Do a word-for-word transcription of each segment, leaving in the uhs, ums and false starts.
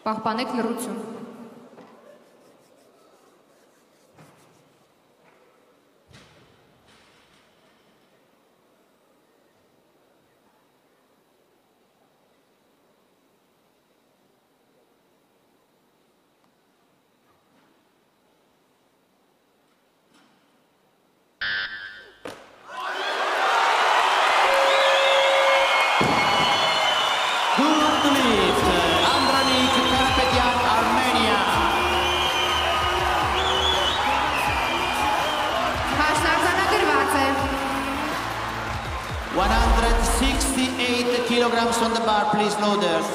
Պահպանեք լռություն։ one hundred sixty-eight kilograms on the bar, please, loaders.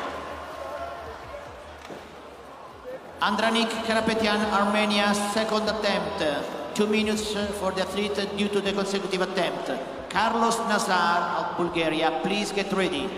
Andranik Karapetyan, Armenia, second attempt. Two minutes for the athlete due to the consecutive attempt. Carlos Nazar of Bulgaria, please get ready.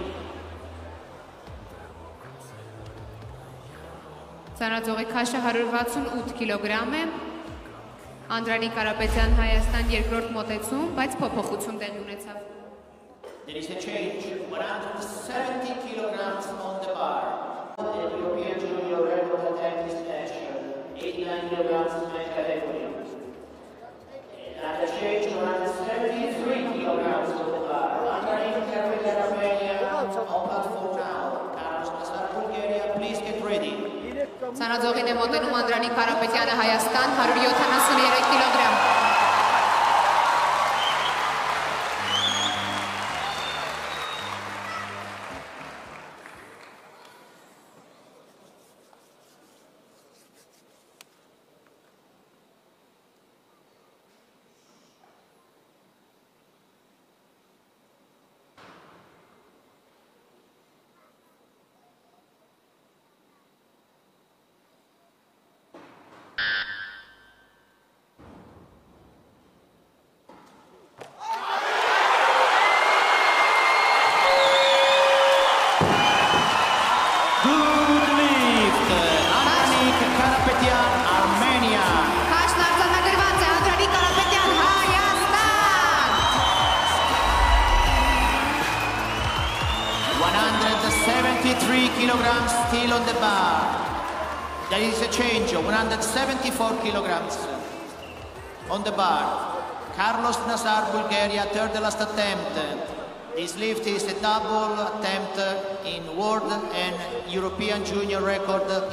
Ծանրաձողի քաշը հարյուր վաթսունութ կիլոգրամ է։ Անդրանիկ Կարապետյան, Հայաստան, երկրորդ մոտեցում, բայց փոփոխություն տեղի ունեցավ։ There is a change, one hundred seventy kilograms on the bar. The European Junior record attempt is match, eighty-nine kilograms match category. And a change, one hundred seventy-three kilograms on the bar. Andranik Karapetyan, Armenia, on platform now. Carlos Nazar, Bulgaria, please get ready. Ծանրաձողին է մոտենում Անդրանիկ Կարապետյանը, Հայաստան, հարյուր յոթանասուններեք կիլոգրամ։ seventy-three kilograms still on the bar. There is a change, one hundred seventy-four kilograms on the bar. Carlos Nazar, Bulgaria, third last attempt. This lift is a double attempt in world and European junior record.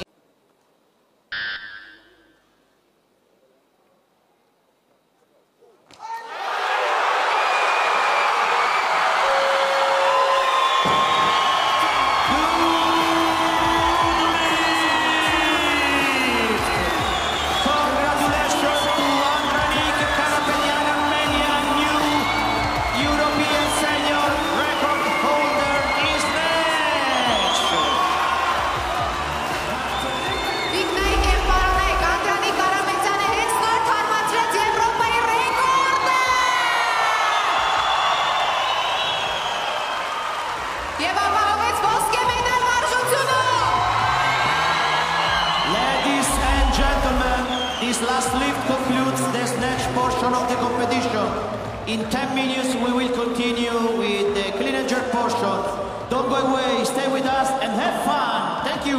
This last lift concludes the snatch portion of the competition. In ten minutes we will continue with the clean and jerk portion. Don't go away, stay with us and have fun. Thank you.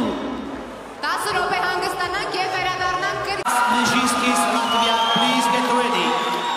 Nijinsky's Latvia, please get ready.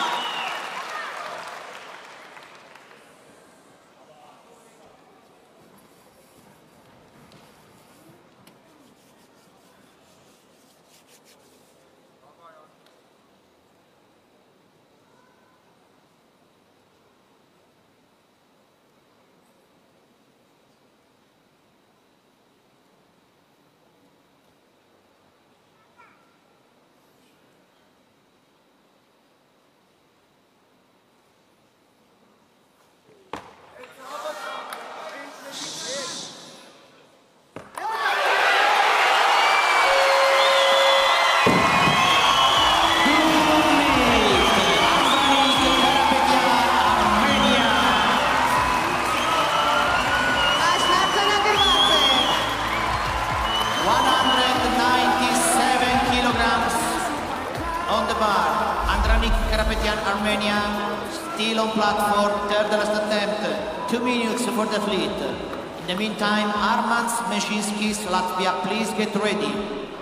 On the bar, Andranik Karapetyan, Armenia, still on platform, third last attempt, two minutes for the fleet. In the meantime, Armand Meshinskis, Latvia, please get ready.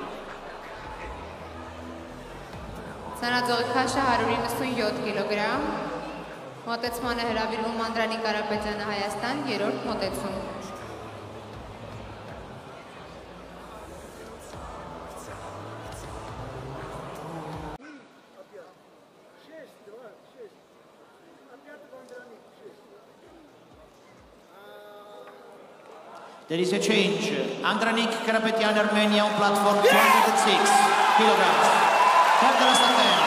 Սանաձողի քաշը հարյուր իննսունյոթ կիլոգրամ, մոտեցման է հրավիրվում Անդրանիկ Կարապետյանը Հայաստան, երրորդ մոտեցում։ There is a change. Andranik Karapetyan, Armenia, on platform two hundred six kilograms. Third last attempt.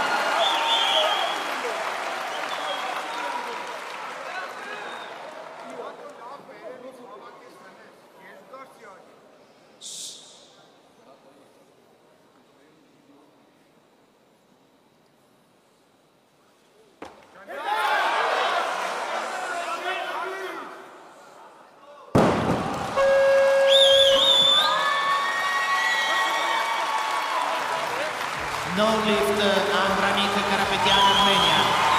No lift, uh, Andranik Karapetyan, Armenia.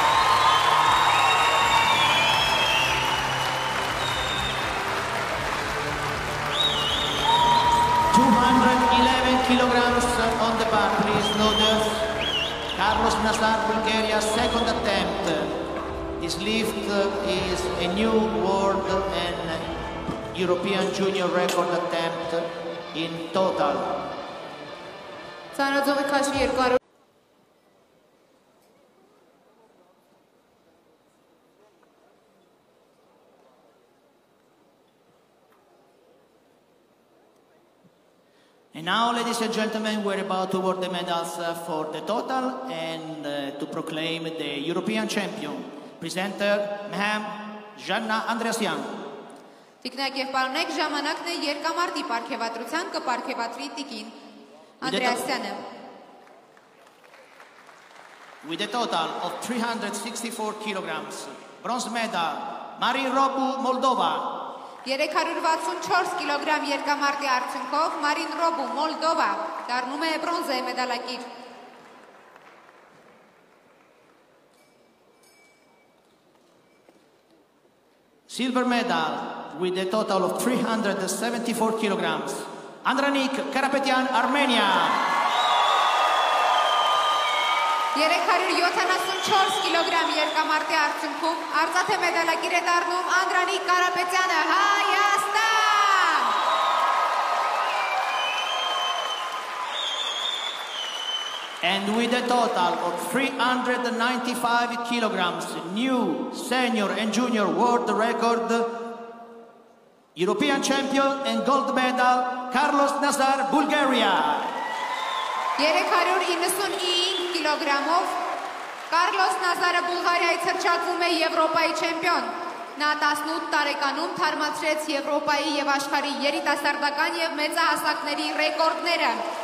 two hundred eleven kilograms on the bar, please, loaders. Carlos Nazar, Bulgaria, second attempt. This lift is a new world and European junior record attempt in total. Սանաձողի քաշը երկու հարյուր And now, ladies and gentlemen, we're about to award the medals uh, for the total and uh, to proclaim the European champion. Presenter, Ma'am Janna Andreasyan. Տիկնակ և պարոնեք, ժամանակն է երկամարտի պարգևատրության կպարգևատրի տիկին Andreasyan. With a total of three hundred sixty-four kilograms, bronze medal, Marin Robu, Moldova. երեք հարյուր վաթսունչորս կիլոգրամ երկամարտի արդյունքով Մարին Ռոբու, Մոլդովա, դառնում է բրոնզե մեդալակիր։ Silver medal with a total of three hundred seventy-four kilograms, Andranik Karapetyan, Armenia. երեք հարյուր յոթանասունչորս կիլոգրամ երկամարտի արդյունքում արծաթե մեդալակիր է դառնում Անդրանիկ Կարապետյանը Հայաստան։ And with a total of three hundred ninety-five kilograms, new senior and junior world record, European champion and gold medal, Carlos Nazar, Bulgaria. երեք հարյուր իննսունինը կիլոգրամով Կարլոս Նազարը Բուլղարիայից հռչակվում է Եվրոպայի չեմպիոն։ Նա տասնութ տարեկանում թարմացրեց Եվրոպայի և աշխարհի երիտասարդական և մեծահասակների ռեկորդները։